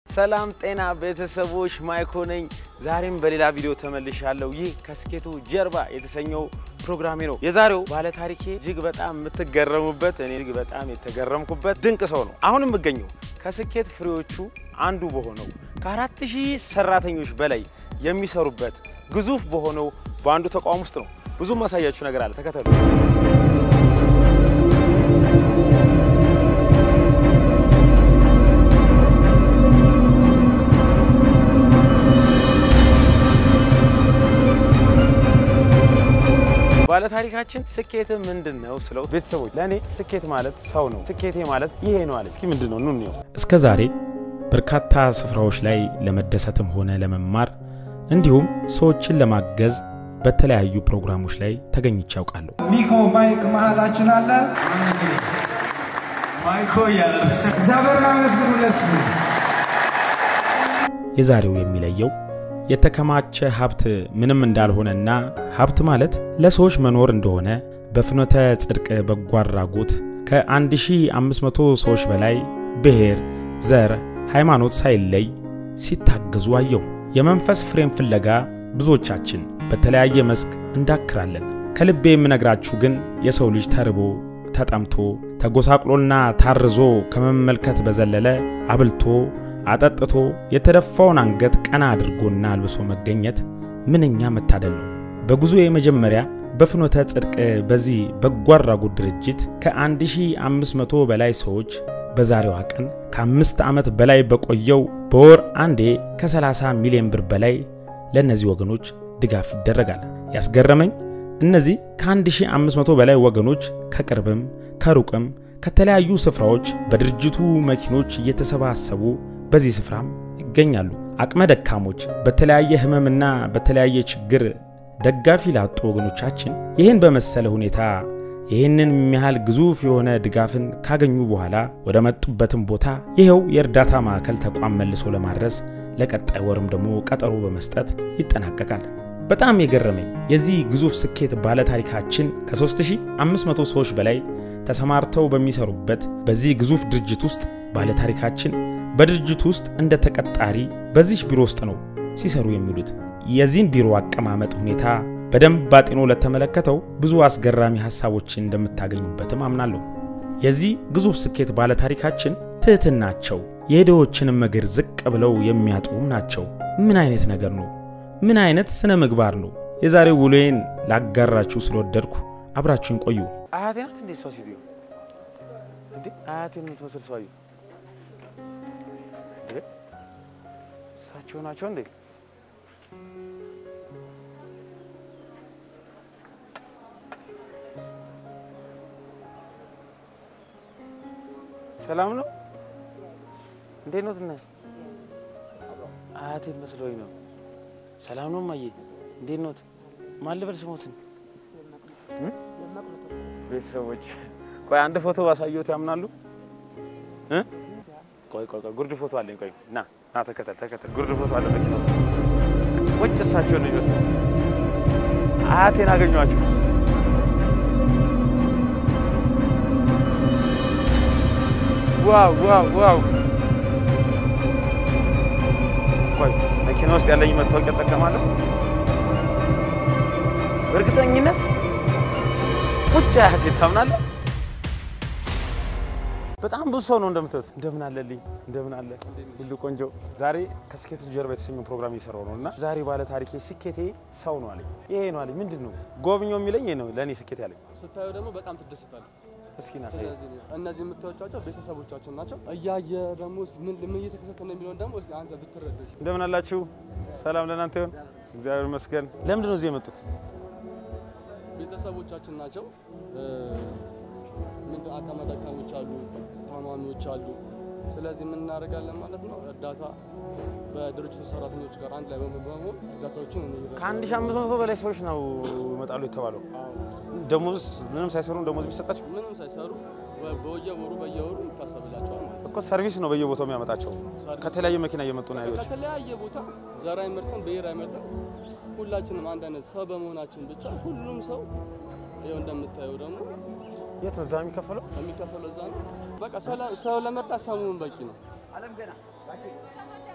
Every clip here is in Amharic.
ሰላም ጤና ቤተሰቦች ማይኮ ነኝ ዛሬም በሌላ ቪዲዮ ተመልሻለሁ ይህ ከስኬቱ ጀርባ የተሰኘው ፕሮግራሜ ነው የዛሬው ባለ ታሪኬ እጅግ በጣም የምትገረሙበት እኔ እጅግ በጣም የተገረምኩበት ድንቅ ሰው ነው አሁንም እገኘው ከስኬት ፍሬዎቹ አንዱ በሆነው ከ4000 ሰራተኞች በላይ የሚሰሩበት ግዙፍ በሆነው በአንዱ ተቋም ውስጥ ነው ብዙ ማሳያችሁ ነገር አለ ተከታተሉ ባለ ታሪካችን ስኬት ምንድነው ስለው ቤተሰቦች ለኔ ስኬት ማለት ሰው ነው ስኬቴ ማለት ይሄ ነው አለ እስኪ ምንድነው ኑንየው እስከ ዛሬ በርካታ ስፍራዎች ላይ ለመደሰትም ሆነ ለመማር እንዲሁም ሰዎችን ለማገዝ በተለያዩ ፕሮግራሞች ላይ ተገኝቼ አውቃለሁ ሚኮ ማይክ መሃላችን አለ ማይኮ ያለ እግዚአብሔርን አመስግኑለት የዛሬው የሚለየው የተከማቸ ሀብት ምንም እንዳልሆነና ሀብት ማለት ለሰዎች መኖር እንደሆነ በፍኖተ ጽድቅ በጎ አድራጎት ከ1500 ሰዎች በላይ ብሔር ዘር ሃይማኖት ሳይለይ ሲታገዙ አየው የመንፈስ ፍሬም ፍለጋ ብዙዎቻችን በተለያየ መስክ እንዳክራለን ከልቤ የምነግራችሁ ግን የሰው ልጅ ተርቦ ተጠምቶ ተጎሳቅሎና ታርዞ ከመመልከት በዘለለ አብልቶ አጠጥቶ የተደፋውን አንገት ቀና አድርጎና አልብሶ መገኘት ምንኛ መታደል ነው በጉዞ የመጀመሪያ በፍኖተ ጽድቅ በዚህ በጎ አድራጎት ድርጅት ከ1500 በላይ ሰዎች በዛሬው ቀን ከ5 ዓመት በላይ በቆየው በወር አንዴ ከ30 ሚሊዮን ብር በላይ ለነዚህ ወገኖች ድጋፍ ይደረጋል ያስገረመኝ እነዚህ ከ1500 በላይ ወገኖች ከቅርብም ከሩቅም ከተለያዩ ስፍራዎች በድርጅቱ መኪኖች እየተሰባሰቡ በዚህ ስፍራም ይገኛሉ አቅመ ደካሞች በተለያየ ህመምና በተለያየ ችግር ደጋፊ ላጡ ወገኖቻችን ይሄን በመሰለ ሁኔታ ይሄንን የሚያህል ግዙፍ የሆነ ድጋፍን ካገኙ በኋላ ወደ መጡበትም ቦታ ይሄው የእርዳታ ማዕከል ተቋም መልሶ ለማድረስ ለቀጣይ ወርም ደግሞ ቀጠሮ በመስጠት ይጠናቀቃል በጣም የገረመኝ የዚህ ግዙፍ ስኬት ባለ ታሪካችን ከ3500 ሰዎች በላይ ተሰማርተው በሚሰሩበት በዚህ ግዙፍ ድርጅት ውስጥ ባለ ታሪካችን በድርጅቱ ውስጥ እንደ ተቀጣሪ በዚህ ቢሮ ውስጥ ነው ሲሰሩ የሚሉት የዚህን ቢሮ አቀማመጥ ሁኔታ በደንብ ባጢኖ ለተመለከተው ብዙ አስገራሚ ሐሳቦችን እንደምታገኙበትም አምናለሁ የዚህ ግዙፍ ስኬት ባለ ታሪካችን ትህትናቸው የሄዶችን መግር ዝቅ ብለው የሚያጡም ናቸው ምን አይነት ነገር ነው ምን አይነት ስነ ምግባር ነው የዛሬው ውሎዬን ላጋራችሁ ስለወደድኩ አብራችሁን ቆዩ አያቴን እንዴ ሶሲዲዮ እንዴ አያቴን ምትመስል ሰው ሳቸው ናቸው እንዴ ሰላም ነው እንዴ ነው ዝና አያቴ መስሎኝ ነው ሰላም ነው ማዬ እንዴ ነው ማልበል ስሞትን ቤተሰቦች ቆይ አንድ ፎቶ ባሳየሁት ያምናሉ ቆይ ጉርድ ፎቶ አለኝ ቆይ ና ተከተል ጉርድ ፎቶ አለ መኪና ውስጥ ወጭሳቸው ነው ይወስ አያቴን አገኘኋቸው ዋው ቆይ መኪና ውስጥ ያለኝ መታወቂያ ተጠቀማለሁ በእርግጠኝነት ቁጭ አያቴ ታምናለህ በጣም ብዙ ሰው ነው እንደምትት እንደምን አለልኝ እንደምን አለ ሁሉ ቆንጆ ዛሬ ከስኬቱ ጀርባ የተሰኘው ፕሮግራም እየሰራው ነውና ዛሬ ባለ ታሪኬ ስኬቴ ሰው ነው አለኝ ይሄ ነው አለኝ ምንድነው ጎብኞ የሚለኝ ይሄ ነው ለኔ ስኬት ያለኝ ስታዩ ደግሞ በጣም ትደሰታለህ እስኪ ናሳይ እነዚህ የምትወጫቸው ቤተሰቦቻችን ናቸው እያየ ደግሞ ምን እየተከሰተ ነው የሚለው ደግሞ እስቲ አንተ ብትረዳሽ እንደምን አላችሁ ሰላም ለናንተ ይሁን እግዚአብሔር ይመስገን ለምንድነው እዚህ የመጡት ቤተሰቦቻችን ናቸው ምን አቅመ ደካሞች አሉ ታማሚዎች አሉ ስለዚህ ምን እናደርጋለን ማለት ነው እርዳታ በድርጅቱ ሰራተኞች ጋር አንድ ላይ በመሆን እርዳታዎችን ከ1500 በላይ ሰዎች ነው መጣሉ የተባለው ደሞዝ ምንም ሳይሰሩ ደሞዝ ቢሰጣቸው ምንም ሳይሰሩ በየወሩ ይታሰብላቸዋል ማለት እኮ ሰርቪስ ነው በየቦታው የሚያመጣቸው ከተለያየ መኪና እየመጡ ነው ያዩት ከተለያየ ቦታ ዘራይ ምርጥን ብሔራዊ ምርጥን ሁላችንም አንድ አይነት ሰው በመሆናችን ብቻ ሁሉም ሰው ይሄው እንደምታየው ደግሞ የት ነው ዛሚ ከፈለው የሚከፈለው ዛሚ በቃ ሰው ለመርዳት ሰሙን በቂ ነው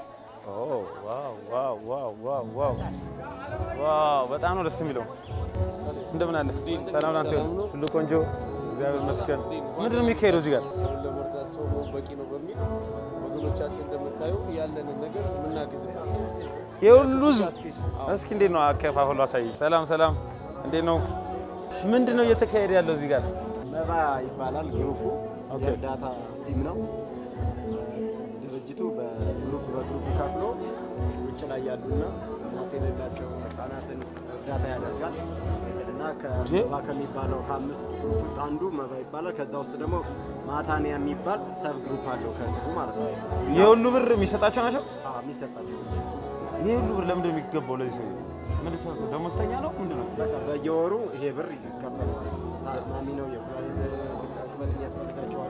ዋው በጣም ነው ደስ የሚለው እንደምን አለ ሰላም ናንተ ሁሉ ቆንጆ እግዚአብሔር ይመስገን ምንድነው የሚካሄደው እዚህ ጋር ለመርዳት ሰው በቂ ነው በሚል ወገኖቻችን እንደምታዩ ያለን ነገር ምናግዝበት የሁሉ እስኪ እንዴት ነው አከፋፈሉ አሳይ ሰላም እንዴት ነው ምንድነው እየተካሄደ ያለው እዚህ ጋር መባ ይባላል ግሩፑ የእርዳታ ቲም ነው ድርጅቱ በግሩፕ ከፍሎ ውጭ ላይ ያሉና እናት የሌላቸው ህፃናትን እርዳታ ያደርጋል እና ከመባ ከሚባለው ከአምስት ግሩፕ ውስጥ አንዱ መባ ይባላል ከዛ ውስጥ ደግሞ ማታኒያ የሚባል ሰብ ግሩፕ አለው ከስሩ ማለት ነው የሁሉ ብር የሚሰጣቸው ናቸው የሚሰጣቸው የሁሉ ብር ለምንድን ነው የሚገባው ለዚህ ሰው ምን ሰው ደሞዝተኛ ነው ምንድነው በቃ በየወሩ ይሄ ብር ይከፈላል ታማሚ ነው የኩላሊት እጥበት ያስፈልጋቸዋል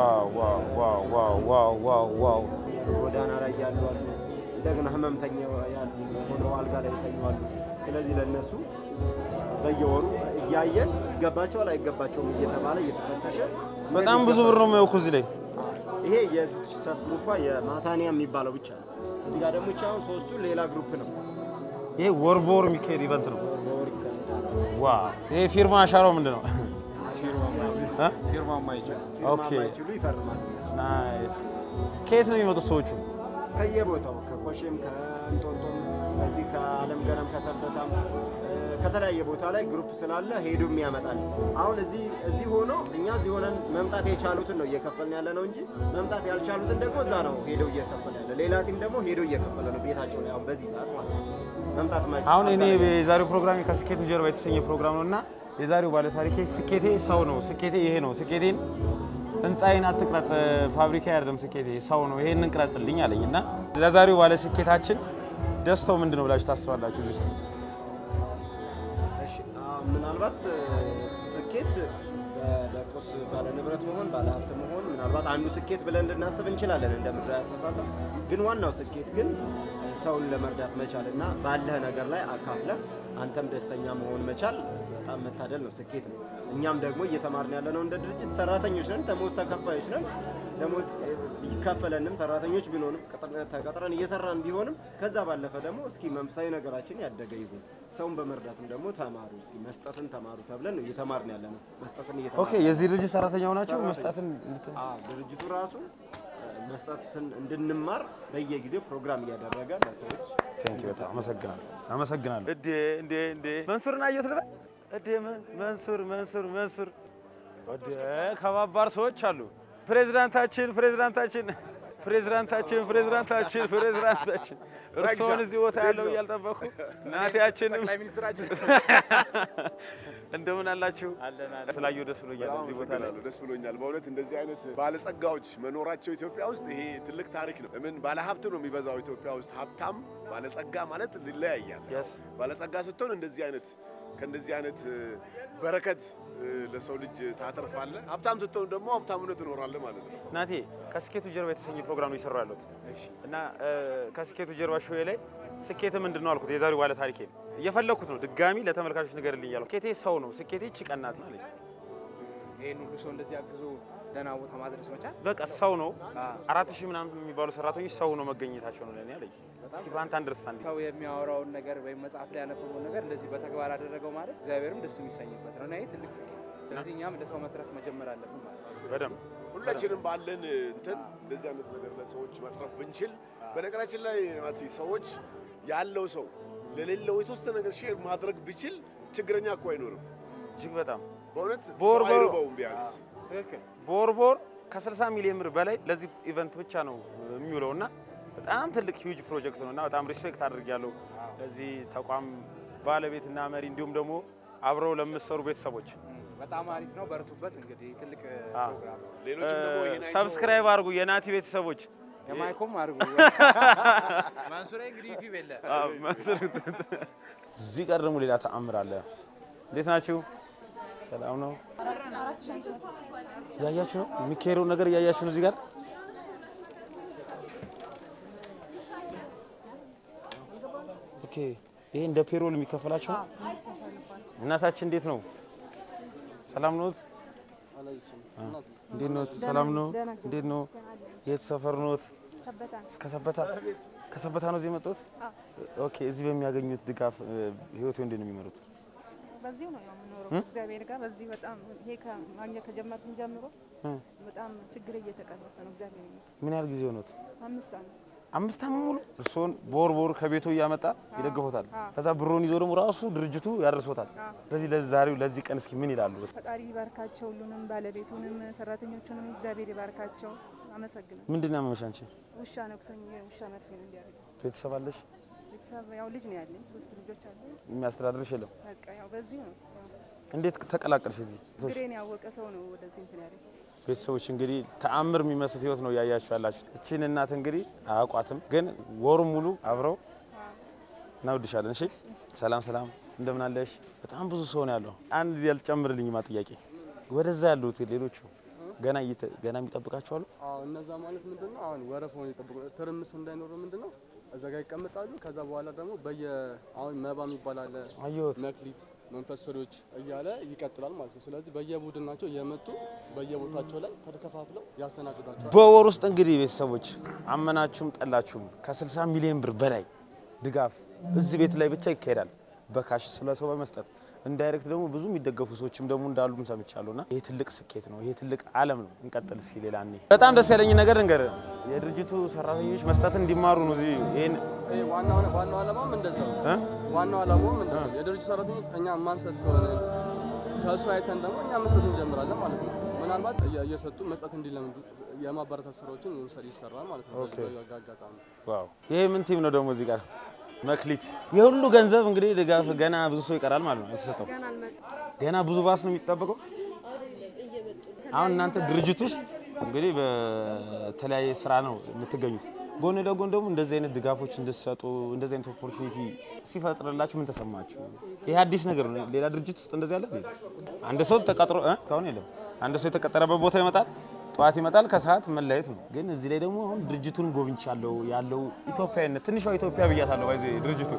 ዋው ጎዳና ላይ ያሉ አሉ እንደገና ህመምተኛ ያሉ ሆነው አልጋ ላይ ተኝተዋል ስለዚህ ለነሱ በየወሩ እያየን ይገባቸዋል አይገባቸውም እየተባለ እየተፈተሸ በጣም ብዙ ብር ነው የሚያውቁ እዚህ ላይ ይሄ የሰብ ግሩፕ የማታኒያ የሚባለው ብቻ ነው እዚህ ጋር ደግሞ ቻውን ሶስቱ ሌላ ግሩፕ ነው ይሄ ወርቦር የሚካሄድ ኢቨንት ነው ዋው ይሄ ፊርማ አሻራው ምንድነው ፊርማ ማይችሉ ይፈርማል ናይስ ከየት ነው የሚመጡት ሰዎቹ ከየቦታው ከኮሽም ከእንጦንጦም እዚህ ከአለም ገረም ከሰበታም ከተለያየ ቦታ ላይ ግሩፕ ስላለ ሄዶ የሚያመጣል አሁን እዚህ ሆኖ እኛ እዚህ ሆነን መምጣት የቻሉትን ነው እየከፈልን ያለ ነው እንጂ መምጣት ያልቻሉትን ደግሞ እዛ ነው ሄዶ እየከፈለ ያለ ሌላ ቲም ደግሞ ሄዶ እየከፈለ ነው ቤታቸው ላይ አሁን በዚህ ሰዓት ማለት ነው መምጣት ማይችል አሁን እኔ የዛሬው ፕሮግራም ከስኬቱ ጀርባ የተሰኘ ፕሮግራም ነውና የዛሬው ባለ ታሪኬ ስኬቴ ሰው ነው ስኬቴ ይሄ ነው ስኬቴን ህንጻዬን አትቅረጽ ፋብሪካ አይደለም ስኬቴ ሰው ነው ይሄንን ቅረጽልኝ አለኝና ለዛሬው ባለ ስኬታችን ደስታው ምንድነው ብላችሁ ታስባላችሁ ውስጥ እሺ ምናልባት ስኬት በቁስ ባለ ንብረት መሆን ባለ ሀብት መሆን ምናልባት አንዱ ስኬት ብለን ልናስብ እንችላለን እንደምድር ያስተሳሰብ ግን ዋናው ስኬት ግን ሰውን ለመርዳት መቻልና ባለህ ነገር ላይ አካፍለ አንተም ደስተኛ መሆን መቻል በጣም መታደል ነው ስኬት ነው እኛም ደግሞ እየተማርን ያለነው እንደ ድርጅት ሰራተኞች ነን ደሞዝ ተከፋዮች ነን ደሞዝ ይከፈለንም ሰራተኞች ቢሆንም ተቀጥረን እየሰራን ቢሆንም ከዛ ባለፈ ደግሞ እስኪ መንፈሳዊ ነገራችን ያደገ ይሁን ሰውን በመርዳትም ደግሞ ተማሩ እስኪ መስጠትን ተማሩ ተብለን ነው እየተማርን ያለነው መስጠትን እየተማርን ኦኬ የዚህ ድርጅት ሰራተኛ ሆናችሁ መስጠትን ድርጅቱ ራሱ መስጠትን እንድንማር በየጊዜው ፕሮግራም እያደረገ ለሰዎች ቴንክ ዩ በጣም አመሰግናለሁ እንዴ መንሱርና አየት ልበል እንዴ መንሱር ወደ ከባባር ሰዎች አሉ ፕሬዝዳንታችን እርሶን እዚህ ቦታ ያለው ያልጠበቁ ናቲያችንም ጠቅላይ ሚኒስትራችን እንደምን አላችሁ ስላዩ ደስ ብሎኛል እዚህ ቦታ ላይ ደስ ብሎኛል በእውነት እንደዚህ አይነት ባለጸጋዎች መኖራቸው ኢትዮጵያ ውስጥ ይሄ ትልቅ ታሪክ ነው ምን ባለሀብት ነው የሚበዛው ኢትዮጵያ ውስጥ ሀብታም ባለጸጋ ማለት ሊለያያል ባለጸጋ ስትሆን እንደዚህ አይነት ከእንደዚህ አይነት በረከት ለሰው ልጅ ታተርፋለ ሀብታም ስትሆን ደግሞ ሀብታምነት ትኖራለህ ማለት ነው ናቲ ከስኬቱ ጀርባ የተሰኘ ፕሮግራም ነው እየሰራው ያለሁት እና ከስኬቱ ጀርባ ሾው ላይ ስኬት ምንድነው አልኩት የዛሬው ባለ ታሪኬ እየፈለኩት ነው ድጋሚ ለተመልካቾች ንገርልኝ ያለው ስኬቴ ሰው ነው ስኬቴ ጭቀናት ነው አለኝ ይሄን ሁሉ ሰው እንደዚህ አግዞ ደና ቦታ ማድረስ መቻል በቃ ሰው ነው 4000 ምናምን የሚባሉ ሰራተኞች ሰው ነው መገኘታቸው ነው ለኔ አለኝ እስኪ ባንተ አንደርስታንድ ሰው የሚያወራውን ነገር ወይ መጽሐፍ ላይ ያነበበውን ነገር እንደዚህ በተግባር አደረገው ማለት እግዚአብሔርም ደስ የሚሰኝበት ነው እና ይሄ ትልቅ ስኬት ስለዚህ እኛም ለሰው መትረፍ መጀመር አለብን ማለት ነው በደም ሁላችንም ባለን እንትን እንደዚህ አይነት ነገር ለሰዎች መትረፍ ብንችል በነገራችን ላይ ማቲ ሰዎች ያለው ሰው ለሌለው የተወሰነ ነገር ሼር ማድረግ ቢችል ችግረኛ እኮ አይኖርም እጅግ በጣም በእውነት ቦርቦር ቢያንስ ትክክል ቦርቦር ከ60 ሚሊዮን ብር በላይ ለዚህ ኢቨንት ብቻ ነው የሚውለውና በጣም ትልቅ ሂውጅ ፕሮጀክት ነውና በጣም ሪስፔክት አድርጋለሁ ለዚህ ተቋም ባለቤትና መሪ እንዲሁም ደግሞ አብረው ለምትሰሩ ቤተሰቦች በጣም አሪፍ ነው በርቱበት እንግዲህ ትልቅ ፕሮግራም ሌሎችም ደግሞ ይሄን ሰብስክራይብ አድርጉ የናቲ ቤተሰቦች የማይኮም አድርጉ ማንሱር እንግዲህ ዩቲዩብ የለ ማንሱር እዚህ ጋር ደግሞ ሌላ ተአምር አለ እንዴት ናችሁ ሰላም ነው ያያችሁ ነው የሚካሄደው ነገር ያያችሁ ነው እዚህ ጋር ኦኬ ይሄ እንደ ፔሮል የሚከፈላችሁ እናታችን እንዴት ነው ሰላም ነው እንዴት ነው ሰላም ነው እንዴት ነው የት ሰፈር ነው ከሰበታ ከሰበታ ነው እዚህ የመጡት? ኦኬ። እዚህ በሚያገኙት ድጋፍ ህይወቱ እንዴት ነው የሚመሩት? በዚሁ ነው የምኖረው እግዚአብሔር ጋር በዚህ በጣም ይሄ ከማግኘት ከጀመርኩኝ ጀምሮ በጣም ችግር እየተቀረፈ ነው እግዚአብሔር ይመስገን። ምን ያህል ጊዜ ሆኖት? 5 ዓመት 5 ዓመት ሙሉ እርሶን ቦር ከቤቱ እያመጣ ይደግፎታል። ከዛ ብሩን ይዞ ደግሞ ራሱ ድርጅቱ ያደርሶታል። ስለዚህ ለዛሬው ለዚህ ቀን እስኪ ምን ይላሉ? ፈጣሪ ይባርካቸው ሁሉንም ባለቤቱንም ሰራተኞቹንም እግዚአብሔር ይባርካቸው። አመሰግናለሁ። ምንድን ነው ያመመሽ አንቺ? ውሻ ነክሶኝ ውሻ መርፌ ነው እንዲያደርግ። ቤተሰብ አለሽ? ቤተሰብ ያው ልጅ ነው ያለኝ 3 ልጆች አሉ። የሚያስተዳድርሽ የለም? በቃ ያው በዚሁ ነው። እንዴት ተቀላቀልሽ እዚህ? ግሬን ያወቀ ሰው ነው ወደዚህ እንትን ያለኝ። ቤተሰቦች እንግዲህ ተአምር የሚመስል ህይወት ነው ያያችሁ ያላችሁ። እቺን እናት እንግዲህ አያውቋትም፣ ግን ወሩ ሙሉ አብረው እናውድሻለን። እሺ ሰላም ሰላም፣ እንደምን አለሽ? በጣም ብዙ ሰው ነው ያለው። አንድ ያልጨምርልኝ ጥያቄ፣ ወደዛ ያሉት ሌሎቹ ገና የሚጠብቃቸው አሉ? አዎ እነዛ ማለት ምንድነው አሁን ወረፋውን ይጠብቁ ትርምስ እንዳይኖር ምንድነው እዛ ጋር ይቀመጣሉ። ከዛ በኋላ ደግሞ አሁን መባ የሚባል አለ፣ መክሊት መንፈስ ፍሬዎች እያለ ይቀጥላል ማለት ነው። ስለዚህ በየቡድናቸው የመጡ በየቦታቸው ላይ ተከፋፍለው ያስተናግዷቸዋል። በወር ውስጥ እንግዲህ ቤተሰቦች አመናችሁም ጠላችሁም ከ60 ሚሊዮን ብር በላይ ድጋፍ እዚህ ቤት ላይ ብቻ ይካሄዳል። በካሽ ስለሰው በመስጠት ኢንዳይሬክት ደግሞ ብዙ የሚደገፉ ሰዎችም ደግሞ እንዳሉም ሰምቻለሁና ይሄ ትልቅ ስኬት ነው። ይሄ ትልቅ ዓለም ነው። እንቀጥል እስኪ ሌላኔ በጣም ደስ ያለኝ ነገር እንገር የድርጅቱ ሰራተኞች መስጠትን እንዲማሩ ነው። እዚህ ይሄን ዋናው ዓላማም እንደዛው ዋናው ዓላማም እንደዛው የድርጅቱ ሰራተኞች እኛ ማንሰጥ ከሆነ ከእሱ አይተን ደግሞ እኛ መስጠት እንጀምራለን ማለት ነው። ምናልባት እየሰጡ መስጠት እንዲለምዱ የማበረታታት ስራዎችን ይሰራል ማለት ነው። በዚህ አጋጣሚ ዋው! ይሄ ምን ቲም ነው ደግሞ እዚህ ጋር መክሊት የሁሉ ገንዘብ እንግዲህ ድጋፍ ገና ብዙ ሰው ይቀራል ማለት ነው የተሰጠው። ገና ብዙ ባስ ነው የሚጠበቀው። አሁን እናንተ ድርጅት ውስጥ እንግዲህ በተለያየ ስራ ነው የምትገኙት። ጎን ለጎን ደግሞ እንደዚህ አይነት ድጋፎች እንድትሰጡ እንደዚህ አይነት ኦፖርቹኒቲ ሲፈጥርላችሁ ምን ተሰማችሁ? ይሄ አዲስ ነገር ነው። ሌላ ድርጅት ውስጥ እንደዚህ ያለ አንድ ሰው ተቀጥሮ ታውን የለም። አንድ ሰው የተቀጠረበት ቦታ ይመጣል፣ ጠዋት ይመጣል፣ ከሰዓት መለየት ነው። ግን እዚህ ላይ ደግሞ አሁን ድርጅቱን ጎብኝቻለሁ ያለው ኢትዮጵያዊነት ትንሿ ኢትዮጵያ ብያታለሁ። ባይዘ ድርጅቱ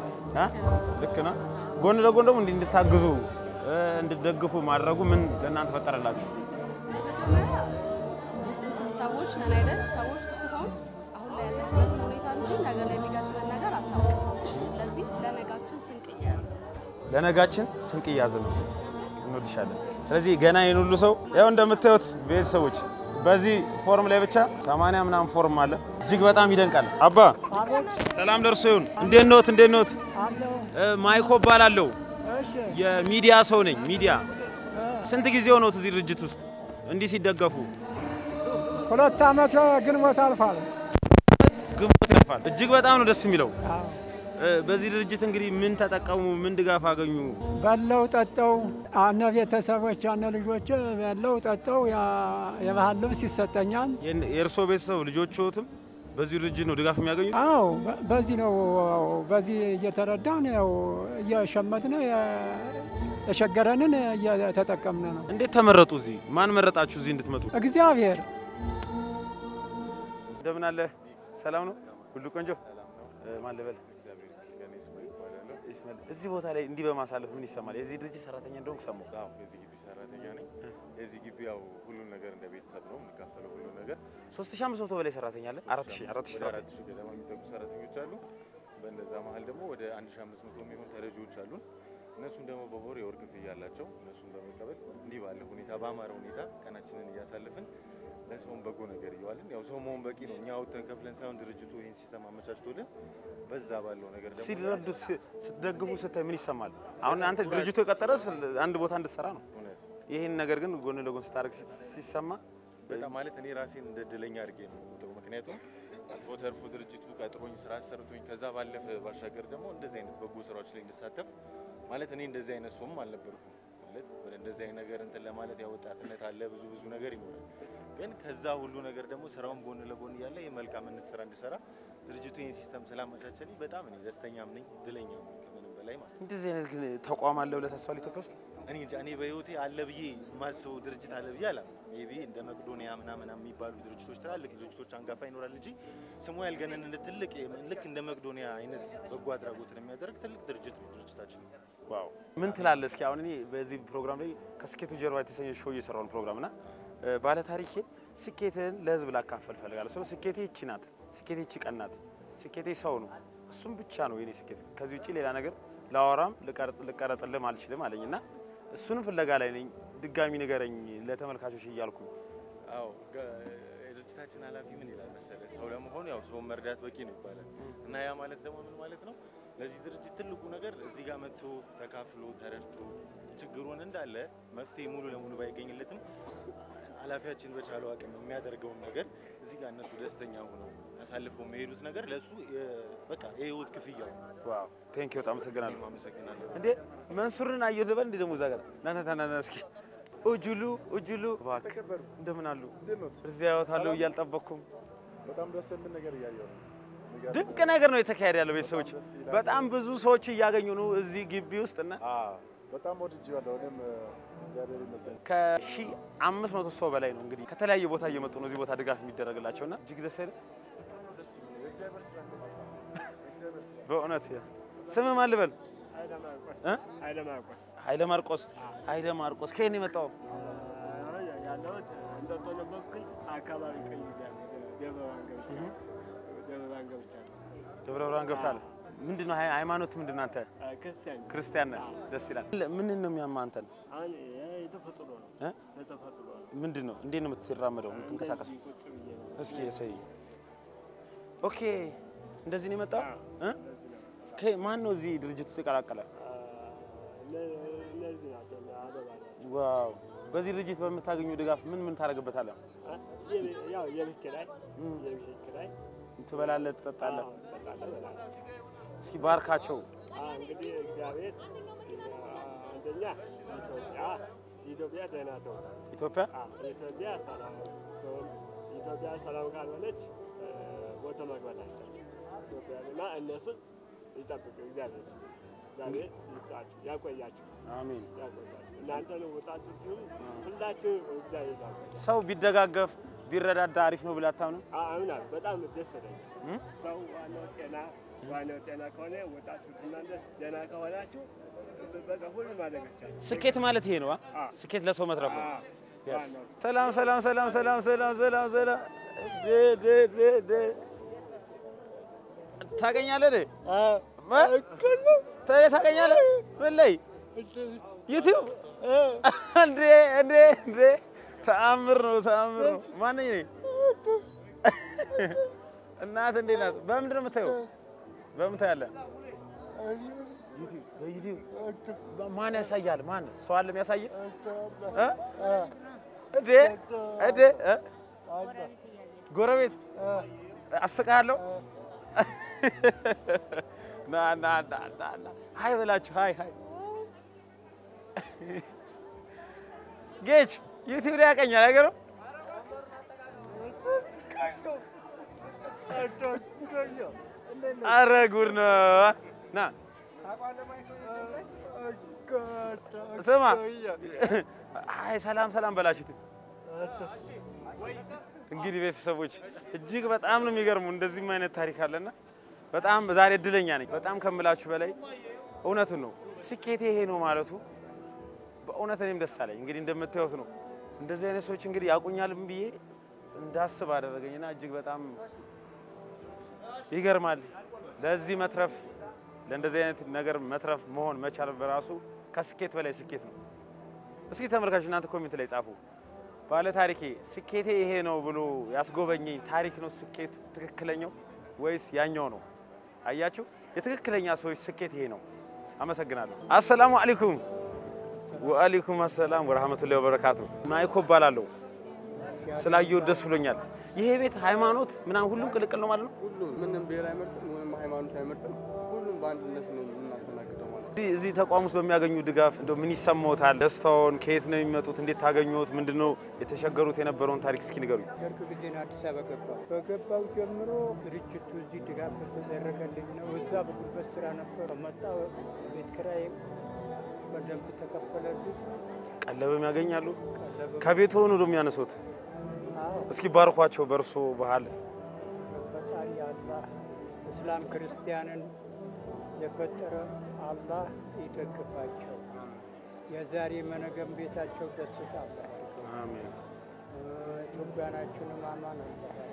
ልክ ነው። ጎን ለጎን ደግሞ እንድታግዙ እንድትደግፉ ማድረጉ ምን ለእናንተ ፈጠረላችሁ? ሰዎች ነን አይደል? ሰዎች ስትሆን አሁን ላይ ያለበት ሁኔታ እንጂ ነገ ላይ የሚገጥመን ነገር አታውቅም። ስለዚህ ለነጋችን ስንቅ እያያዝን ለነጋችን ስንቅ እያያዝን እንወድሻለን። ስለዚህ ገና ይሄን ሁሉ ሰው ያው እንደምታዩት ቤተሰቦች በዚህ ፎርም ላይ ብቻ 80 ምናምን ፎርም አለ። እጅግ በጣም ይደንቃል። አባ ሰላም ደርሶ ይሁን። እንዴት ነዎት? እንዴት ነዎት? ማይኮ እባላለሁ። የሚዲያ ሰው ነኝ። ሚዲያ ስንት ጊዜ ሆነዎት እዚህ ድርጅት ውስጥ እንዲህ ሲደገፉ? 2 ዓመት ግንቦት አልፏል። ግንቦት ያልፋል። እጅግ በጣም ነው ደስ የሚለው። በዚህ ድርጅት እንግዲህ ምን ተጠቀሙ? ምን ድጋፍ አገኙ? በለው ጠጠው አነ ቤተሰቦች አነ ልጆች በለው ጠጠው የባህል ልብስ ይሰጠኛል። የእርሶ ቤተሰብ ልጆችዎትም በዚህ ድርጅት ነው ድጋፍ የሚያገኙ? አዎ በዚህ ነው። በዚህ እየተረዳን ያው እየሸመትን የሸገረንን እየተጠቀምን ነው። እንዴት ተመረጡ? እዚህ ማን መረጣችሁ እዚህ እንድትመጡ? እግዚአብሔር። እንደምን አለ? ሰላም ነው? ሁሉ ቆንጆ? ማን ልበል? እዚህ ቦታ ላይ እንዲህ በማሳለፍ ምን ይሰማል? የዚህ ድርጅት ሰራተኛ እንደሆንኩ ሰማሁ። አዎ የዚህ ግቢ ሰራተኛ ነኝ። የዚህ ግቢ ያው ሁሉን ነገር እንደ ቤተሰብ ነው የምንካፈለው ሁሉ ነገር። 3500 በላይ ሰራተኛ አለ። 4000 ገደማ የሚጠጉ ሰራተኞች አሉ። በእነዛ መሀል ደግሞ ወደ 1500 የሚሆኑ ተረጂዎች አሉ። እነሱን ደግሞ በወር የወር ክፍያ አላቸው። እነሱን በመቀበል እንዲህ ባለ ሁኔታ በአማረ ሁኔታ ቀናችንን እያሳለፍን ለሰውን በጎ ነገር እየዋልን ያው ሰው መሆን በቂ ነው። እኛ አውጥተን ከፍለን ሳይሆን ድርጅቱ ይሄን ሲስተም አመቻችቶልን በዛ ባለው ነገር ደግሞ ሲረዱ ስትደግፉ ስታይ ምን ይሰማል? አሁን አንተ ድርጅቱ የቀጠረስ አንድ ቦታ እንድትሰራ ነው። ይሄን ነገር ግን ጎን ለጎን ስታደርግ ሲሰማ በጣም ማለት እኔ ራሴን እንደ እድለኛ አድርጌ ነው። ምክንያቱም አልፎ ተርፎ ድርጅቱ ቀጥሮኝ ስራ ሰርቶኝ ከዛ ባለፈ ባሻገር ደግሞ እንደዚህ አይነት በጎ ስራዎች ላይ እንድሳተፍ ማለት እኔ እንደዚህ አይነት ሰውም አልነበርኩም። ማለት ወደ እንደዚህ አይነት ነገር እንትን ለማለት ያው ወጣትነት አለ ብዙ ነገር ይኖራል። ግን ከዛ ሁሉ ነገር ደግሞ ስራውን ጎን ለጎን እያለ የመልካምነት ስራ እንድሰራ ድርጅቱ ይሄን ሲስተም ስላመቻቸልኝ በጣም እኔ ደስተኛም ነኝ እድለኛም ነኝ ከምንም በላይ ማለት ነው። እንደዚህ አይነት ግን ተቋም አለ ብለህ ታስባለህ ኢትዮጵያ ውስጥ? እኔ እንጃ እኔ በህይወቴ አለ ብዬ የማስበው ድርጅት አለ ብዬ አላምንም። ሜቢ እንደ መቅዶኒያ ምናምን የሚባሉ ድርጅቶች ትላልቅ ድርጅቶች አንጋፋ ይኖራል እንጂ ስሙ ያልገነን ትልቅ ልክ እንደ መቅዶኒያ አይነት በጎ አድራጎትን የሚያደርግ ትልቅ ድርጅት ነው ድርጅታችን። ዋው ምን ትላለህ? እስኪ አሁን እኔ በዚህ ፕሮግራም ላይ ከስኬቱ ጀርባ የተሰኘ ሾው እየሰራው ፕሮግራምና ባለ ታሪኬ ስኬትን ለህዝብ ላካፈል ፈልጋለሁ። ስለ ስኬቴ ይቺ ናት፣ ስኬቴ ይቺ ቀን ናት ስኬቴ ሰው ነው እሱም ብቻ ነው የኔ ስኬት ከዚህ ውጪ ሌላ ነገር ላወራም ልቀረጽልህ አልችልም አለኝና እሱን ፍለጋ ላይ ነኝ ድጋሚ ንገረኝ ለተመልካቾች እያልኩ አዎ ድርጅታችን ኃላፊ ምን ይላል መሰለህ ሰው ለመሆን ያው ሰው መርዳት በቂ ነው ይባላል እና ያ ማለት ደግሞ ምን ማለት ነው ለዚህ ድርጅት ትልቁ ነገር እዚህ ጋር መጥቶ ተካፍሎ ተረድቶ ችግሩን እንዳለ መፍትሄ ሙሉ ለሙሉ ባይገኝለትም ኃላፊያችን በቻለው አቅም የሚያደርገውን ነገር እዚህ ጋር እነሱ ደስተኛ ሆነው አሳልፈው የሚሄዱት ነገር ለሱ በቃ የህይወት ክፍያው ዋው ቴንክ ዩ በጣም አመሰግናለሁ እንዴ መንሱርን አየሁ ልበል እንዴ ደግሞ ዛጋ ናና እስኪ ኡጁሉ ተከበሩ እንደምን አሉ እዚያ ያወታለው እያልጠበቅኩም በጣም ደስ የሚል ነገር እያየሁ ነው ድንቅ ነገር ነው የተካሄደ ያለው ቤተሰቦች በጣም ብዙ ሰዎች እያገኙ ነው እዚህ ግቢ ውስጥና በጣም ወድጄዋለሁ እኔም እግዚአብሔር ይመስገን ከ1500 ሰው በላይ ነው እንግዲህ ከተለያየ ቦታ እየመጡ ነው እዚህ ቦታ ድጋፍ የሚደረግላቸውና እጅግ ደስ ይላል በእውነት ስም ማን ልበል ኃይለ ማርቆስ ከየት ነው የመጣው ያለሁት እንጦጦ በኩል አካባቢ ቀኝ ደብረ ብርሃን ገብቻለሁ ምንድነው ሃይማኖት ምንድነው አንተ ክርስቲያን ነህ ደስ ይላል ምን ነው የሚያማንተን አሁን የተፈጥሮ ነው የተፈጥሮ ምንድነው እንዴት ነው የምትራመደው የምትንቀሳቀሰው እስኪ እሰይ ኦኬ እንደዚህ ነው የመጣው ማን ነው እዚህ ድርጅት ውስጥ የቀላቀለ እነዚህ ናቸው ዋው በዚህ ድርጅት በምታገኙ ድጋፍ ምን ታደርግበታለህ ያው የቤት ኪራይ ትበላለህ ትጠጣለህ እስኪ ባርካቸው እንግዲህ እግዚአብሔር አንደኛ ኢትዮጵያ ደህና ነው ኢትዮጵያ ሰላም ካልሆነች ወጥቶ መግባት አይቻልም ኢትዮጵያና እነሱ ይጠብቁ እግዚአብሔር ይስጣችሁ ያቆያችሁ አሜን ያቆያችሁ እናንተን ወጣቶቹ ሁላችሁ እግዚአብሔር ያቆያችሁ ሰው ቢደጋገፍ ቢረዳዳ አሪፍ ነው ብላ አታምኑ አምናለሁ በጣም ደስ ይላል ሰው ዋናው ጤና ከሆነ ወጣቶቹ እናንተ ደህና ከሆናችሁ በቃ ሁሉ ማድረግ ይቻላል ስኬት ማለት ይሄ ነው ስኬት ለሰው መትረፍ ነው ሰላም ታገኛለህ ታገኛለህ ምን ላይ ዩቲዩብ እንዴ ተአምር ነው ማን ነኝ እናት እንዴ ናት በምንድን ነው የምታየው በምን ታያለህ ዩቲዩብ ማን ያሳያል ማን ሰው አለ የሚያሳይ እንዴ ጎረቤት አስቃለሁ ና ሃይ በላችሁ ሃይ ጌች ዩቲዩብ ላይ ያቀኛል አይገርም ኧረ ጉድ ነው ና ስማ አይ ሰላም በላችሁት እንግዲህ ቤተሰቦች እጅግ በጣም ነው የሚገርሙ እንደዚህም አይነት ታሪክ አለና በጣም ዛሬ እድለኛ ነኝ በጣም ከምላችሁ በላይ እውነቱን ነው ስኬቴ ይሄ ነው ማለቱ በእውነት እኔም ደስ አለኝ እንግዲህ እንደምታዩት ነው እንደዚህ አይነት ሰዎች እንግዲህ ያቁኛልም ብዬ እንዳስብ አደረገኝና እጅግ በጣም ይገርማል ለዚህ መትረፍ ለእንደዚህ አይነት ነገር መትረፍ መሆን መቻል በራሱ ከስኬት በላይ ስኬት ነው እስኪ ተመልካቾች እናንተ ኮሜንት ላይ ጻፉ ባለ ታሪኬ ስኬቴ ይሄ ነው ብሎ ያስጎበኘኝ ታሪክ ነው ስኬት ትክክለኛው ወይስ ያኛው ነው አያችሁ የትክክለኛ ሰዎች ስኬት ይሄ ነው አመሰግናለሁ አሰላሙ አለይኩም ወአለይኩም አሰላም ወራህመቱላሂ ወበረካቱ ማይኮ ባላለው ስላየው ደስ ብሎኛል ይሄ ቤት ሃይማኖት ምናምን ሁሉም ቅልቅል ነው ማለት ነው ሁሉም ምንም ብሔር አይመርጥም ምንም ሃይማኖት አይመርጥም ሁሉም በአንድነት ነው የምናስተናግደው ማለት ነው እዚህ ተቋም ውስጥ በሚያገኙ ድጋፍ እንደው ምን ይሰማዎታል ደስታውን ከየት ነው የሚመጡት እንዴት ታገኙት ምንድነው የተቸገሩት የነበረውን ታሪክ እስኪ ንገሩኝ ደርግ ጊዜ አዲስ አበባ በገባው ጀምሮ ድርጅቱ እዚህ ድጋፍ ተደረገልኝ ነው እዛ በጉልበት ስራ ነበር መጣው ቤት ኪራይ በደንብ ተከፈለልኝ ቀለብም ያገኛሉ ከቤት ሆኖ ነው የሚያነሱት እስኪ ባርኳቸው በርሶ ባህል ፈጣሪ አላህ እስላም ክርስቲያንን የፈጠረ አላህ ይደግፋቸው የዛሬ መነገም ቤታቸው ደስታ አላህ አሜን ኢትዮጵያናችንን አማን አላህ ያድርገው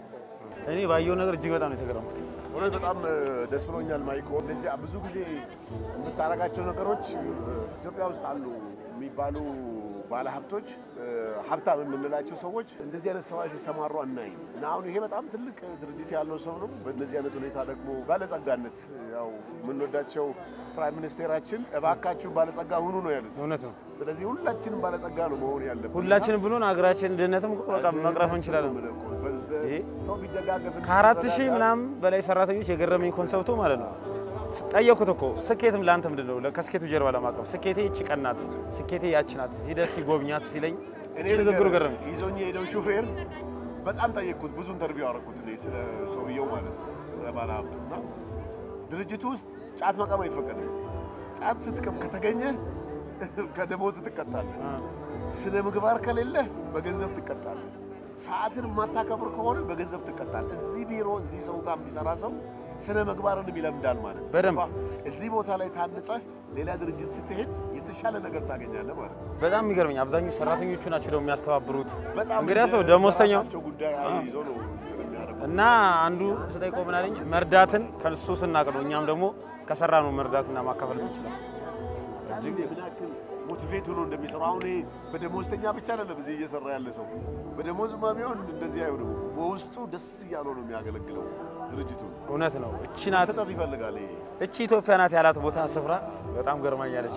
እኔ ባየው ነገር እጅግ በጣም ነው የተገረምኩት። እውነት በጣም ደስ ብሎኛል ማይኮ። እንደዚህ ብዙ ጊዜ የምታረጋቸው ነገሮች ኢትዮጵያ ውስጥ አሉ የሚባሉ ባለሀብቶች ሀብታም የምንላቸው ሰዎች እንደዚህ አይነት ስራ ሲሰማሩ አናይም እና አሁን ይሄ በጣም ትልቅ ድርጅት ያለው ሰው ነው። በእነዚህ አይነት ሁኔታ ደግሞ ባለጸጋነት ያው የምንወዳቸው ፕራይም ሚኒስቴራችን እባካችሁ ባለጸጋ ሁኑ ነው ያሉት። እውነት ነው። ስለዚህ ሁላችንም ባለጸጋ ነው መሆን ያለብን። ሁላችንም ብሎን ሀገራችን ድህነትም በቃ መቅረፍ እንችላለን። ሰው ቢደጋገፍ ከ4000 ምናምን በላይ ሰራተኞች የገረመኝ ኮንሰፕቱ ማለት ነው። ጠየቁት እኮ ስኬትም ላንተ ምንድነው? ከስኬቱ ጀርባ ለማቀም ስኬቴ እቺ ቀናት ስኬቴ ያችናት ሂደስ ይጎብኛት ሲለኝ ንግግሩ ገረመኝ። ይዞኝ የሄደው ሹፌር በጣም ጠየቅኩት። ብዙ ኢንተርቪው አደረኩት እኔ ስለ ሰውየው ማለት ነው ስለ ባለሀብቱና ድርጅቱ ውስጥ ጫት መቃም አይፈቀድም። ጫት ስትቀም ከተገኘ ከደሞዝ ትቀጣለህ። ስነ ምግባር ከሌለ በገንዘብ ትቀጣለህ። ሰዓትን ማታከብር ከሆነ በገንዘብ ትቀጣለህ። እዚህ ቢሮ እዚህ ሰው ጋር የሚሰራ ሰው ስነ ምግባርን ይለምዳል ማለት ነው። በደንብ እዚህ ቦታ ላይ ታንጸ ሌላ ድርጅት ስትሄድ የተሻለ ነገር ታገኛለህ ማለት ነው። በጣም የሚገርመኝ አብዛኞቹ ሰራተኞቹ ናቸው ደግሞ የሚያስተባብሩት። እንግዲህ ሰው ደሞዝተኛው ጉዳይ ይዞ ነው እና አንዱ ስጠይቀው ምን አለኝ መርዳትን ከእሱ ስናቅ ነው እኛም ደግሞ ከሰራ ነው መርዳትና ማካፈል እንችላለን። እጅግ ምናክል ሞቲቬት ሆኖ እንደሚሰራ አሁን በደሞዝተኛ ብቻ አይደለም እዚህ እየሰራ ያለ ሰው በደሞዝማ ቢሆን እንደዚህ አይሆንም። በውስጡ ደስ እያለው ነው የሚያገለግለው ድርጅቱ። እውነት ነው። እቺ ናት ሰጣት ይፈልጋል። እቺ ኢትዮጵያ ናት ያላት ቦታ ስፍራ በጣም ገርማኛለች።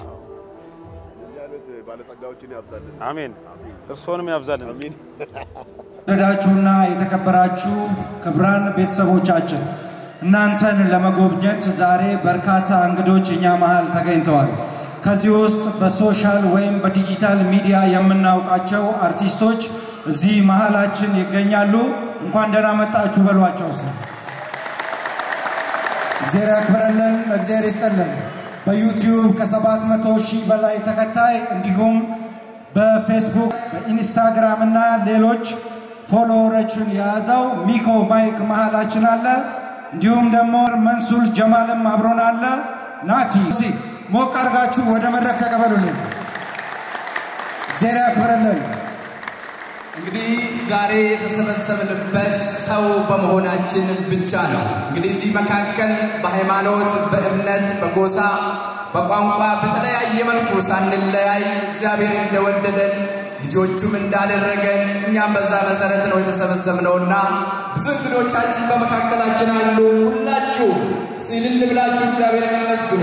ያለት ባለጸጋዎችን ያብዛልን። አሜን። እርሶንም ያብዛልን። አሜን። ተወደዳችሁና የተከበራችሁ ክቡራን ቤተሰቦቻችን እናንተን ለመጎብኘት ዛሬ በርካታ እንግዶች እኛ መሃል ተገኝተዋል። ከዚህ ውስጥ በሶሻል ወይም በዲጂታል ሚዲያ የምናውቃቸው አርቲስቶች እዚህ መሃላችን ይገኛሉ። እንኳን ደህና መጣችሁ በሏቸው። እግዚአብሔር ያክብረልን፣ እግዚአብሔር ይስጥልን። በዩቲዩብ ከ700,000 በላይ ተከታይ እንዲሁም በፌስቡክ በኢንስታግራም እና ሌሎች ፎሎወሮችን የያዘው ሚኮ ማይክ መሃላችን አለ። እንዲሁም ደግሞ መንሱር ጀማልም አብሮን አለ። ናቲ ሞቅ አድርጋችሁ ወደ መድረክ ተቀበሉልን። እግዚአብሔር ያክብረልን። እንግዲህ ዛሬ የተሰበሰብንበት ሰው በመሆናችን ብቻ ነው። እንግዲህ እዚህ መካከል በሃይማኖት፣ በእምነት፣ በጎሳ፣ በቋንቋ በተለያየ መልኩ ሳንለያይ እግዚአብሔር እንደወደደን ልጆቹም እንዳደረገን እኛም በዛ መሰረት ነው የተሰበሰብነውና ብዙ እንግዶቻችን በመካከላችን አሉ። ሁላችሁ ሲልል ብላችሁ እግዚአብሔርን አመስግኑ።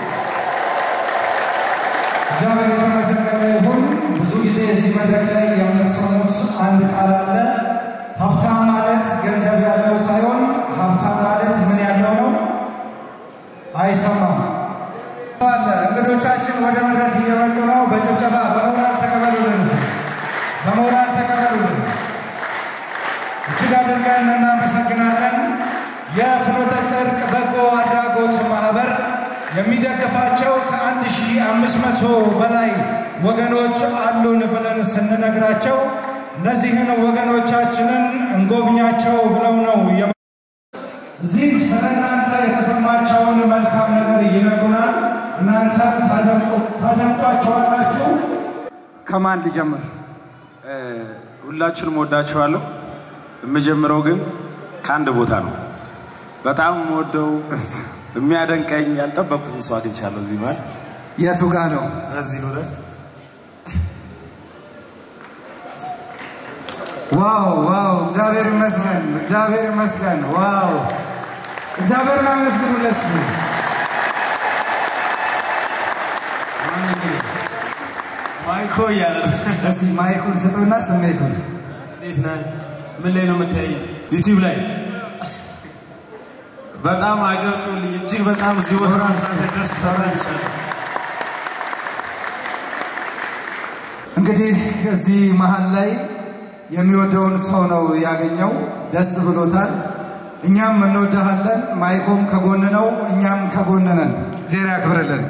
እግዚአብሔር የተመሰገነ ይሁን። ብዙ ጊዜ እዚህ መድረክ ላይ የምትሰሙት አንድ ቃል አለ። ሀብታም ማለት ገንዘብ ያለው ሳይሆን ሀብታም ማለት ምን ያለው ነው? አይሰማም። እንግዶቻችን ወደ መድረክ እየመጡ ነው። በጭብጨባ በሞራል ተቀበሉልን። በሞራል ተቀበሉልን። እጅግ አድርገን እናመሰግናለን። የፍኖተ ጽድቅ በጎ አድራጎት ማህበር የሚደግፋቸው ከ1500 በላይ ወገኖች አሉን ብለን ስንነግራቸው እነዚህን ወገኖቻችንን እንጎብኛቸው ብለው ነው እዚህ ስለእናንተ የተሰማቸውን መልካም ነገር ይነግሩናል። እናንተም ታደምጧቸዋላችሁ። ከማን ልጀምር? ሁላችሁንም ወዳችኋለሁ። የምጀምረው ግን ከአንድ ቦታ ነው። በጣም ወደው የሚያደንቀኝ ያልጠበቅኩትን ሰው አግኝቻለሁ እዚህ ማለት። የቱ ጋር ነው? እዚህ ነው አይደል? ዋው ዋው! እግዚአብሔር ይመስገን፣ እግዚአብሔር ይመስገን። ዋው! እግዚአብሔርን አመስግኑለት። ማይኮ እያለ እስኪ ማይኩን ስጡና ስሜቱን። እንዴት ነህ? ምን ላይ ነው የምታየኝ? ዩቲዩብ ላይ በጣም አጨብጭቡልኝ። እጅግ በጣም እዚህ ቦታ ደስ ተሰኝቻለሁ። እንግዲህ እዚህ መሃል ላይ የሚወደውን ሰው ነው ያገኘው። ደስ ብሎታል። እኛም እንወድሃለን። ማይኮም ከጎን ነው፣ እኛም ከጎን ነን። እግዚአብሔር ያክብርልን።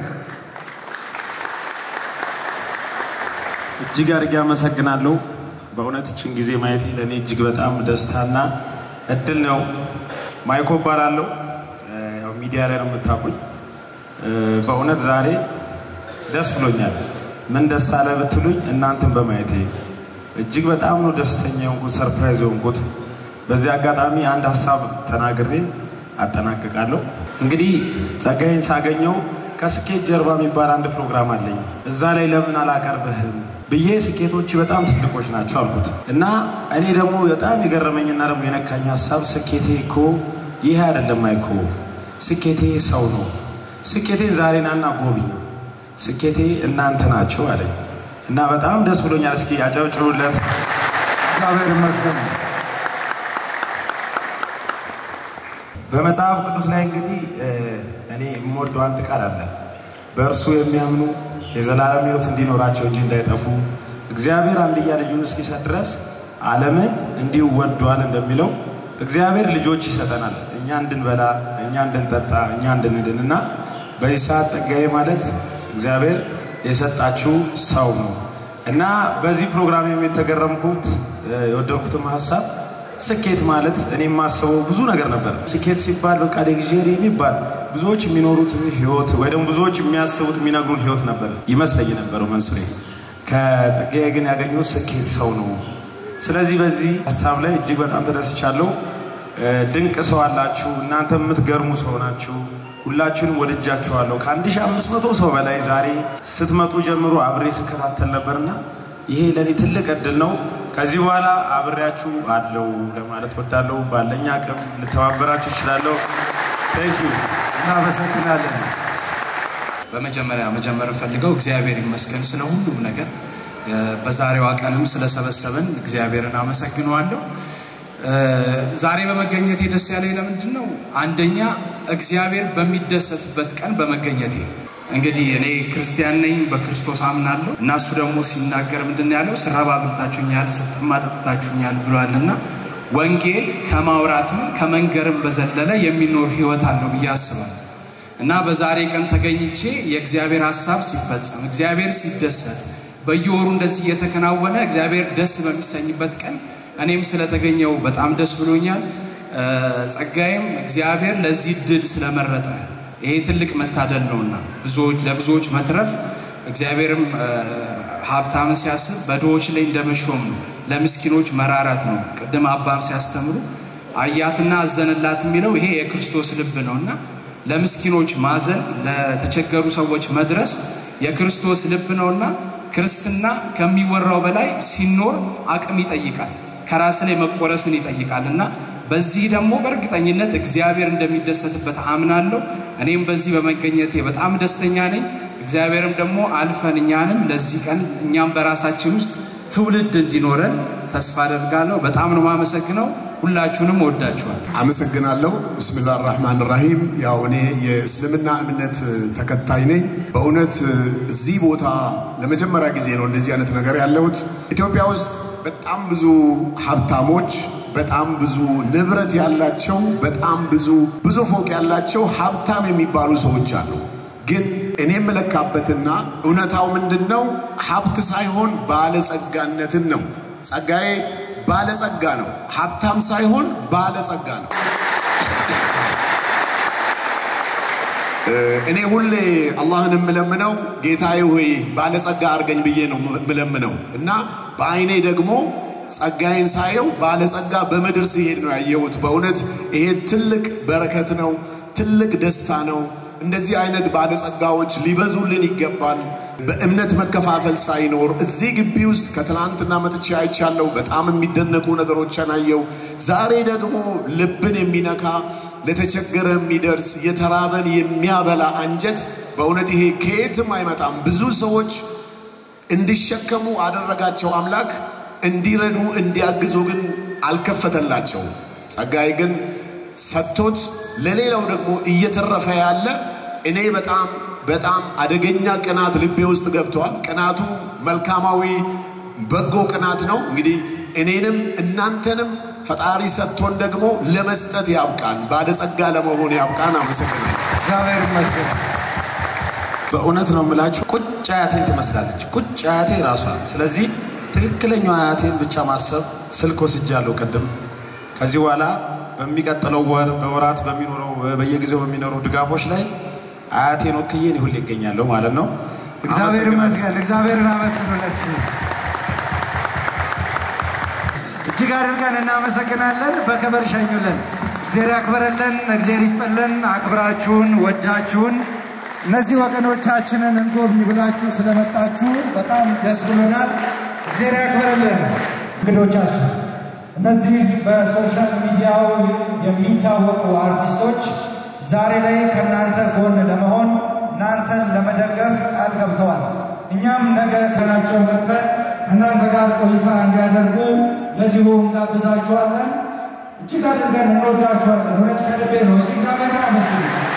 እጅግ አድርጌ አመሰግናለሁ። በእውነት እችን ጊዜ ማየቴ ለእኔ እጅግ በጣም ደስታና እድል ነው። ማይኮ እባላለሁ። ያው ሚዲያ ላይ ነው የምታውቁኝ። በእውነት ዛሬ ደስ ብሎኛል። ምን ደስ አለ ብትሉኝ እናንተን በማየቴ እጅግ በጣም ነው ደስተኛ የሆንኩት፣ ሰርፕራይዝ የሆንኩት። በዚህ አጋጣሚ አንድ ሐሳብ ተናግሬ አጠናቅቃለሁ። እንግዲህ ጸጋዬን ሳገኘው ከስኬት ጀርባ የሚባል አንድ ፕሮግራም አለኝ እዛ ላይ ለምን አላቀርብህም ብዬ ስኬቶች በጣም ትልቆች ናቸው አልኩት እና እኔ ደግሞ በጣም የገረመኝና ደግሞ የነካኝ ሐሳብ ስኬቴ እኮ ይሄ አይደለም አይኮ ስኬቴ ሰው ነው ስኬቴን ዛሬ ናና ጎብኝ ስኬቴ እናንተ ናችሁ አለኝ እና በጣም ደስ ብሎኛል። እስኪ አጨብጭቡለት። እግዚአብሔር ይመስገን። በመጽሐፍ ቅዱስ ላይ እንግዲህ እኔ የምወደው አንድ ቃል አለ። በእርሱ የሚያምኑ የዘላለም ሕይወት እንዲኖራቸው እንጂ እንዳይጠፉ እግዚአብሔር አንድያ ልጁን እስኪሰጥ ድረስ ዓለምን እንዲሁ ወዷል እንደሚለው እግዚአብሔር ልጆች ይሰጠናል። እኛ እንድንበላ፣ እኛ እንድንጠጣ፣ እኛ እንድንድንና በዚህ ሰዓት ጸጋዬ ማለት እግዚአብሔር የሰጣችሁ ሰው ነው እና በዚህ ፕሮግራም የተገረምኩት የወደድኩትም ሐሳብ ስኬት ማለት እኔ ማስበው ብዙ ነገር ነበር። ስኬት ሲባል በቃ ሌግዠሪ የሚባል ብዙዎች የሚኖሩት ህይወት ወይ ደግሞ ብዙዎች የሚያስቡት የሚነግሩን ህይወት ነበር ይመስለኝ ነበረው መንሱሬ። ከጸጋዬ ግን ያገኘሁት ስኬት ሰው ነው። ስለዚህ በዚህ ሐሳብ ላይ እጅግ በጣም ተደስቻለሁ። ድንቅ ሰው አላችሁ እናንተ የምትገርሙ ሰው ናችሁ። ሁላችሁንም ወድጃችኋለሁ። ከ1500 ሰው በላይ ዛሬ ስትመጡ ጀምሮ አብሬ ስከታተል ነበርና ይሄ ለኔ ትልቅ እድል ነው። ከዚህ በኋላ አብሬያችሁ አለው ለማለት ወዳለው ባለኛ አቅም ልተባበራችሁ እችላለሁ። ታንክ ዩ እና በሰክናለን። በመጀመሪያ መጀመር ፈልገው እግዚአብሔር ይመስገን ስለ ሁሉም ነገር በዛሬዋ ቀንም ስለሰበሰበን እግዚአብሔርን አመሰግናለሁ። ዛሬ በመገኘቴ ደስ ያለኝ ለምንድነው? አንደኛ እግዚአብሔር በሚደሰትበት ቀን በመገኘቴ። እንግዲህ እኔ ክርስቲያን ነኝ በክርስቶስ አምናለሁ እና እሱ ደግሞ ሲናገር ምንድነው ያለው? ስራብ አብልታችሁኛል ስጠማ ጠጥታችሁኛል ብሏልና ወንጌል ከማውራትም ከመንገርም በዘለለ የሚኖር ህይወት አለው ብዬ አስባለሁ። እና በዛሬ ቀን ተገኝቼ የእግዚአብሔር ሐሳብ ሲፈጸም እግዚአብሔር ሲደሰት በየወሩ እንደዚህ የተከናወነ እግዚአብሔር ደስ በሚሰኝበት ቀን እኔም ስለተገኘው በጣም ደስ ብሎኛል። ጸጋዬም እግዚአብሔር ለዚህ ድል ስለመረጠ ይሄ ትልቅ መታደል ነውና ለብዙዎች መትረፍ እግዚአብሔርም ሀብታምን ሲያስብ በድሆች ላይ እንደመሾም ነው፣ ለምስኪኖች መራራት ነው። ቅድም አባም ሲያስተምሩ አያትና አዘነላት የሚለው ይሄ የክርስቶስ ልብ ነውና ለምስኪኖች ማዘን ለተቸገሩ ሰዎች መድረስ የክርስቶስ ልብ ነውና ክርስትና ከሚወራው በላይ ሲኖር አቅም ይጠይቃል፣ ከራስ ላይ መቆረስን ይጠይቃልና በዚህ ደግሞ በእርግጠኝነት እግዚአብሔር እንደሚደሰትበት አምናለሁ። እኔም በዚህ በመገኘቴ በጣም ደስተኛ ነኝ። እግዚአብሔርም ደግሞ አልፈን እኛንም ለዚህ ቀን እኛም በራሳችን ውስጥ ትውልድ እንዲኖረን ተስፋ አደርጋለሁ። በጣም ነው ማመሰግነው። ሁላችሁንም ወዳችኋለሁ። አመሰግናለሁ። ቢስሚላሂር ረህማኒር ረሂም። ያው እኔ የእስልምና እምነት ተከታይ ነኝ። በእውነት እዚህ ቦታ ለመጀመሪያ ጊዜ ነው እንደዚህ አይነት ነገር ያለሁት። ኢትዮጵያ ውስጥ በጣም ብዙ ሀብታሞች፣ በጣም ብዙ ንብረት ያላቸው፣ በጣም ብዙ ፎቅ ያላቸው ሀብታም የሚባሉ ሰዎች አሉ። ግን እኔ የምለካበትና እውነታው ምንድነው? ሀብት ሳይሆን ባለጸጋነትን ነው። ጸጋዬ ባለጸጋ ነው። ሀብታም ሳይሆን ባለጸጋ ነው። እኔ ሁሌ አላህን የምለምነው ጌታዬ ሆይ ባለጸጋ አድርገኝ ብዬ ነው የምለምነው እና በአይኔ ደግሞ ጸጋዬን ሳየው ባለጸጋ በምድር ሲሄድ ነው ያየሁት። በእውነት ይሄ ትልቅ በረከት ነው፣ ትልቅ ደስታ ነው። እንደዚህ አይነት ባለጸጋዎች ሊበዙልን ይገባል። በእምነት መከፋፈል ሳይኖር እዚህ ግቢ ውስጥ ከትላንትና መጥቼ አይቻለሁ። በጣም የሚደነቁ ነገሮችን አየሁ። ዛሬ ደግሞ ልብን የሚነካ ለተቸገረ የሚደርስ የተራበን የሚያበላ አንጀት። በእውነት ይሄ ከየትም አይመጣም። ብዙ ሰዎች እንዲሸከሙ አደረጋቸው አምላክ፣ እንዲረዱ እንዲያግዙ ግን አልከፈተላቸው። ጸጋዬ ግን ሰጥቶት ለሌላው ደግሞ እየተረፈ ያለ እኔ በጣም አደገኛ ቅናት ልቤ ውስጥ ገብቷል። ቅናቱ መልካማዊ በጎ ቅናት ነው። እንግዲህ እኔንም እናንተንም ፈጣሪ ሰጥቶን ደግሞ ለመስጠት ያብቃን፣ ባለጸጋ ለመሆን ያብቃን። አመሰግናለሁ። እግዚአብሔር ይመስገን። በእውነት ነው የምላችሁ፣ ቁጭ አያቴን ትመስላለች፣ ቁጭ አያቴ ራሷ። ስለዚህ ትክክለኛው አያቴን ብቻ ማሰብ ስልክ ወስጃለሁ ቅድም። ከዚህ በኋላ በሚቀጥለው ወር በወራት በሚኖረው በየጊዜው በሚኖረው ድጋፎች ላይ አያቴን ወክዬ እኔ ሁሌ እገኛለሁ ማለት ነው። እግዚአብሔር ይመስገን። እግዚአብሔርን አመስግኑለት። እጅግ አድርገን እናመሰግናለን። በክብር ሸኙልን። እግዚአብሔር ያክብርልን፣ እግዚአብሔር ይስጥልን። አክብራችሁን ወዳችሁን እነዚህ ወገኖቻችንን እንጎብኝ ብላችሁ ስለመጣችሁ በጣም ደስ ብሎናል። እግዚአብሔር ያክብርልን። እንግዶቻችን እነዚህ በሶሻል ሚዲያው የሚታወቁ አርቲስቶች ዛሬ ላይ ከናንተ ጎን ለመሆን እናንተን ለመደገፍ ቃል ገብተዋል። እኛም ነገ ከናቸው መጥተን ከናንተ ጋር ቆይታ እንዲያደርጉ ለዚሁ እንጋብዛችኋለን። እጅግ አድርገን እንወዳችኋለን። እውነት ከልቤ ነው። እግዚአብሔርን አመስግኑ።